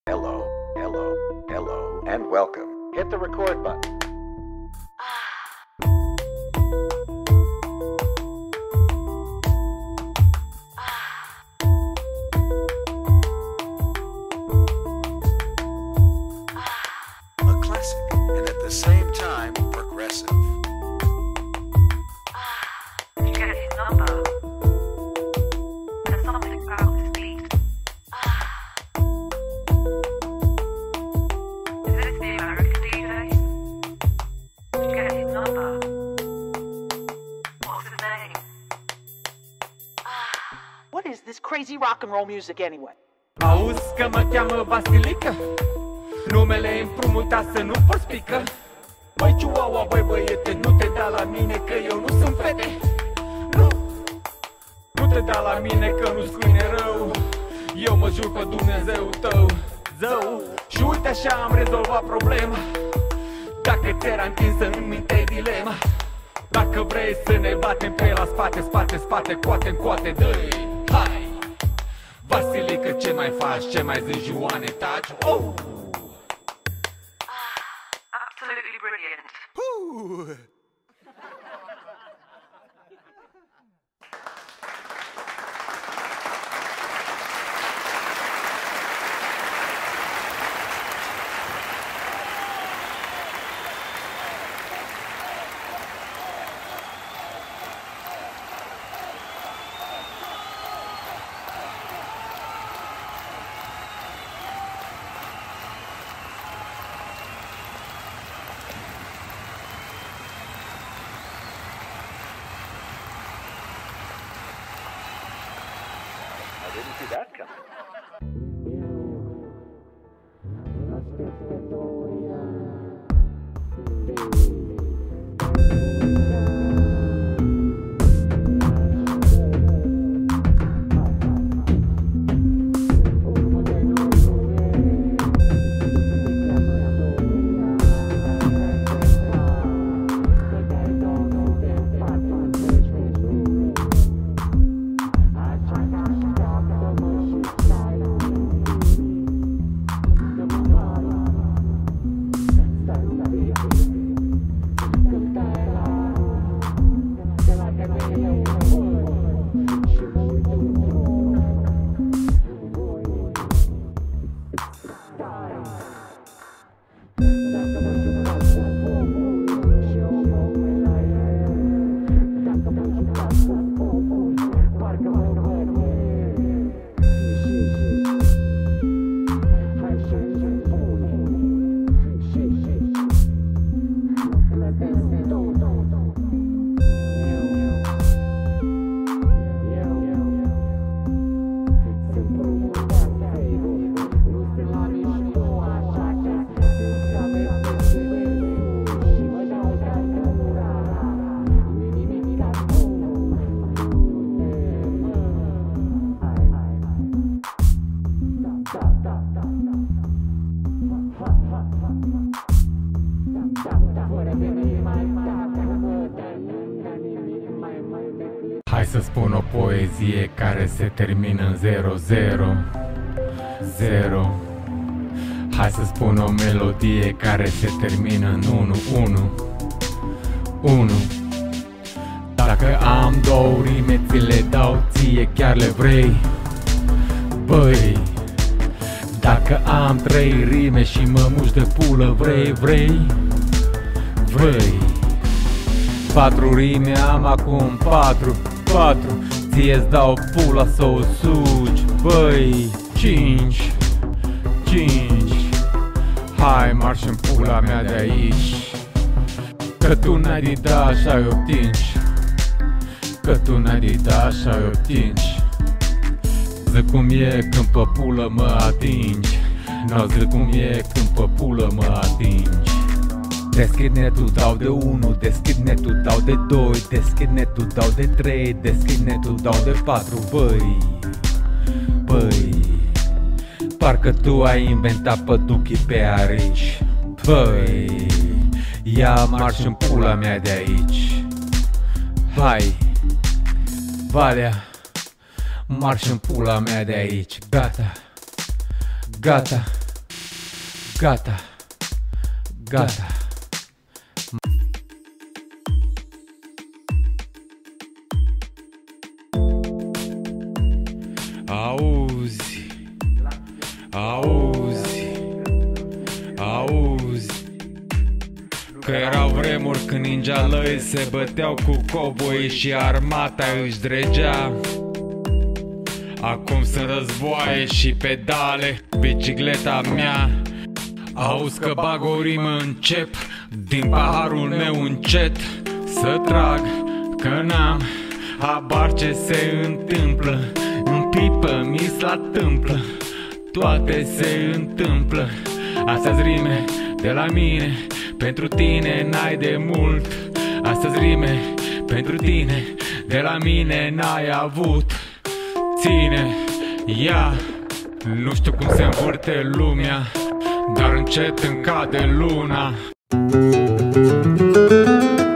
Hello, hello, hello, and welcome. Hit the record button. A classic, and at the same time, progressive. Did you get his number? There's something about this beat. Is this the American DJ? Did you get his number? What's his name? What is this crazy rock and roll music anyway? Auzi că mă cheamă Vasilică, numele e împrumutat să nu porți pică. Băi Chihuahua, băi băiete, nu te da la mine că eu nu sunt fete. Nu te da la mine că nu-ți câine rău. Eu mă jur pe Dumnezeu tău, zău. Și uite așa am rezolvat problema. Dacă ți-era întinsă în minte dilema. Dacă vrei să ne batem pe la spate, spate, spate, coate-n coate, dă-i, hai! Vasilică, ce mai faci, ce mai zici, Ioane, taci? Oh! Absolutely brilliant. I didn't see that coming. Hai să spun o poezie care se termină în 0-0. Hai să spun o melodie care se termină în 1-1. Dacă am două rime, ți le dau ție, chiar le vrei? Băi, dacă am 3 rime și mă muși de pulă, vrei? 4 rime am acum, 4, ție-ți dau pula să o sugi. Băi, 5, hai marș în pula mea de aici. Că tu n-ai de da, așa-i obtingi. Că tu n-ai de da, așa-i obtingi. Zic cum e când pe pulă mă atingi. N-o zic cum e când pe pulă mă atingi. Deschid netul, dau de 1, deschid netul, dau de 2, deschid netul, dau de 3, deschid netul, dau de 4, băi, parcă tu ai inventat păduchii pe arici. Băi, ia marș în pula mea de aici. Hai, Valea, marș în pula mea de aici. Gata, Gata, gata. Auzi, auzi, auzi, că erau vremuri când ninjalăi se băteau cu cowboy și armata își dregea. Acum sunt războaie și pedale, bicicleta mea. Auzi că bag o rimă, încep din paharul meu încet să trag, că n-am habar ce se întâmplă. În pipă mi la tâmplă, toate se întâmplă. Astea-s rime de la mine, pentru tine n-ai de mult. Astea-s rime pentru tine, de la mine n-ai avut. Ține, ia, nu știu cum se învârte lumea, dar încet îmi cade luna.